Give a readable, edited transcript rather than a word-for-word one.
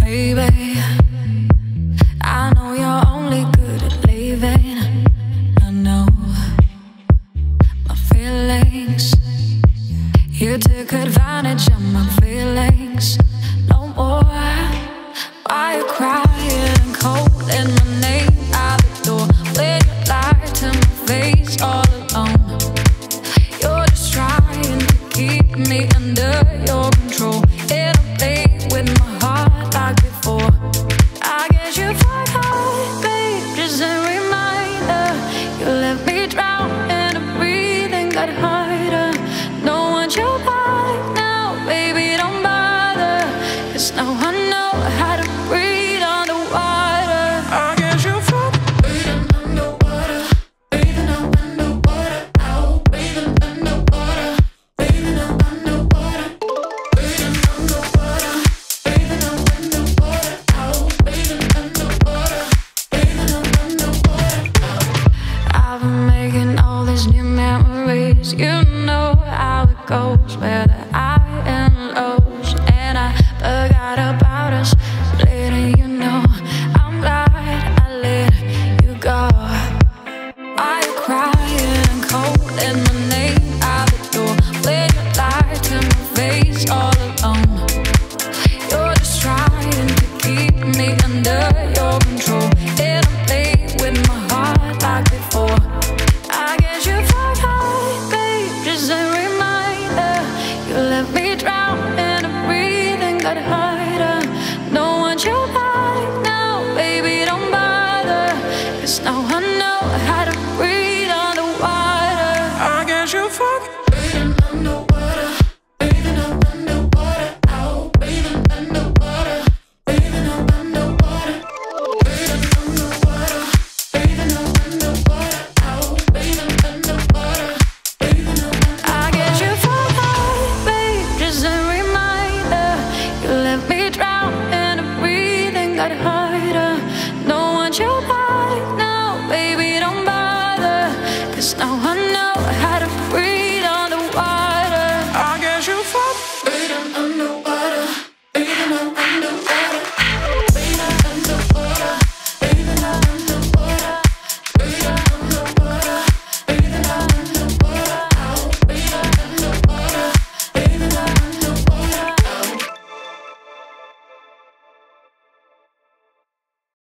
Baby, I know you're only good at leaving. I know my feelings. You took advantage of my feelings. No more. Why you crying and calling my name out the door when you lied to my face all alone? You're just trying to keep me under your control. And I play with my heart like before. I guess you forgot, babe, just a reminder. You left me drown and the breathing got harder. No one you back now, baby, don't bother. 'Cause now I know how to breathe underwater. I guess you forgot breathing underwater, breathing underwater, out, breathing underwater, breathing underwater, breathing underwater, breathing underwater, out, breathing underwater, breathing underwater, out. I've been making all these new memories. You know how it goes, where the high and lows, and I forgot about us. Later, you know, I'm glad I let you go. Why you crying and cold and